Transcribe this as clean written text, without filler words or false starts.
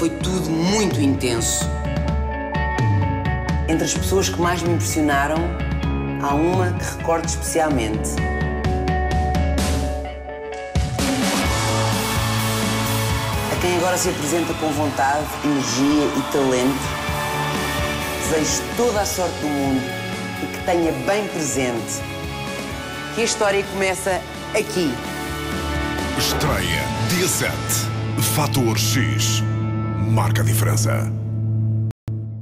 foi tudo muito intenso. Entre as pessoas que mais me impressionaram, há uma que recordo especialmente. A quem agora se apresenta com vontade, energia e talento, desejo toda a sorte do mundo e que tenha bem presente que a história começa aqui. Estreia dia 7. Fator X. Marca a diferença.